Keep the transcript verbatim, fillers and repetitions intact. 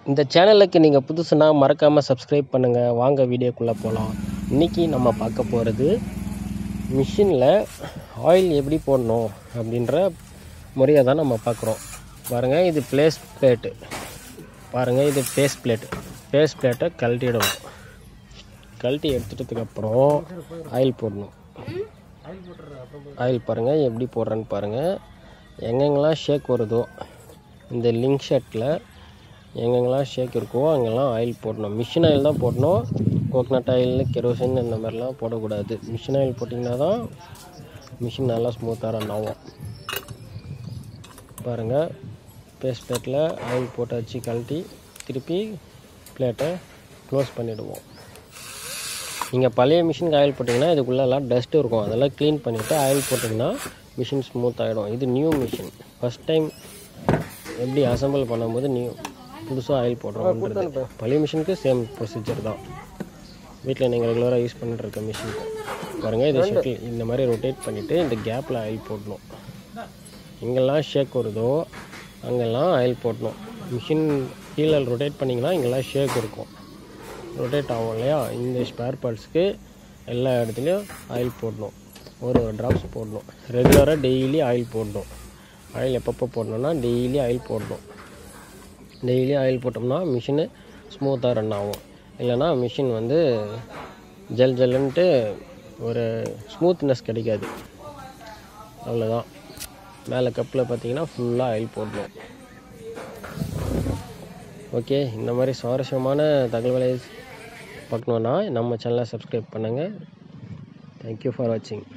இந்த சேனலுக்கு நீங்கள் புதுசுனா மறக்காமல் சப்ஸ்கிரைப் பண்ணுங்கள். வாங்க வீடியோக்குள்ளே போகலாம். இன்றைக்கி நம்ம பார்க்க போகிறது மிஷினில் ஆயில் எப்படி போடணும் அப்படின்ற முறையை தான் நம்ம பார்க்குறோம். பாருங்கள், இது பிளேஸ் பிளேட்டு. பாருங்கள், இது பேஸ் பிளேட்டு. பேஸ் பிளேட்டை கழட்டிடணும். கழட்டி எடுத்துட்டதுக்கப்புறம் ஆயில் போடணும். ஆயில் பாருங்கள் எப்படி போடுறேன்னு பாருங்கள். எங்கெங்கெல்லாம் ஷேக் வருதோ இந்த லிங்க் ஷர்ட்டில் எங்கெங்கெல்லாம் ஷேக் இருக்கோ அங்கெல்லாம் ஆயில் போடணும். மிஷின் ஆயில் தான் போடணும். கோகனட் ஆயில், கெரோசின் இந்த மாதிரிலாம் போடக்கூடாது. மிஷின் ஆயில் போட்டிங்கன்னா தான் மிஷின் நல்லா ஸ்மூத்தாக ரன் ஆகும். பாருங்கள், பேஸ் பிளேட்டில் ஆயில் போட்டு வச்சு கழட்டி திருப்பி பிளேட்டை க்ளோஸ் பண்ணிவிடுவோம். நீங்கள் பழைய மிஷினுக்கு ஆயில் போட்டிங்கன்னா இதுக்குள்ளெல்லாம் டஸ்ட்டு இருக்கும். அதெல்லாம் க்ளீன் பண்ணிவிட்டு ஆயில் போட்டிங்கன்னா மிஷின் ஸ்மூத் ஆகிடும். இது நியூ மிஷின். ஃபஸ்ட் டைம் எப்படி அசம்பிள் பண்ணும்போது நியூ புதுசாக ஆயில் போடுறோம். பழைய மிஷினுக்கு சேம் ப்ரொசீஜர் தான். வீட்டில் நீங்கள் ரெகுலராக யூஸ் பண்ணிட்டு இருக்க மிஷினுக்கு பாருங்கள், இதை ஷட்டில் இந்த மாதிரி ரொட்டேட் பண்ணிவிட்டு இந்த கேப்பில் ஆயில் போடணும். எங்கெல்லாம் ஷேக் வருதோ அங்கெல்லாம் ஆயில் போடணும். மிஷின் கீழே ரொட்டேட் பண்ணிங்கன்னா இங்கெல்லாம் ஷேக் இருக்கும், ரொட்டேட் ஆகும் இல்லையா. இந்த ஸ்பேர் பார்ட்ஸ்க்கு எல்லா இடத்துலையும் ஆயில் போடணும். ஒரு ஒரு ட்ராப்ஸ் போடணும். ரெகுலராக டெய்லி ஆயில் போடணும். ஆயில் எப்பப்போ போடணுன்னா டெய்லி ஆயில் போடணும். டெய்லி ஆயில் போட்டோம்னா மிஷினு ஸ்மூத்தாக ரன் ஆகும். இல்லைனா மிஷின் வந்து ஜல் ஜல்லுன்ட்டு ஒரு ஸ்மூத்னஸ் கிடைக்காது. அவ்வளோதான். மேலே கப்பில் பார்த்தீங்கன்னா ஃபுல்லாக ஆயில் போடணும். ஓகே, இந்த மாதிரி சுவாரஸ்யமான தகவலை பார்க்கணுன்னா நம்ம சேனலை சப்ஸ்கிரைப் பண்ணுங்கள். தேங்க்யூ ஃபார் வாட்சிங்.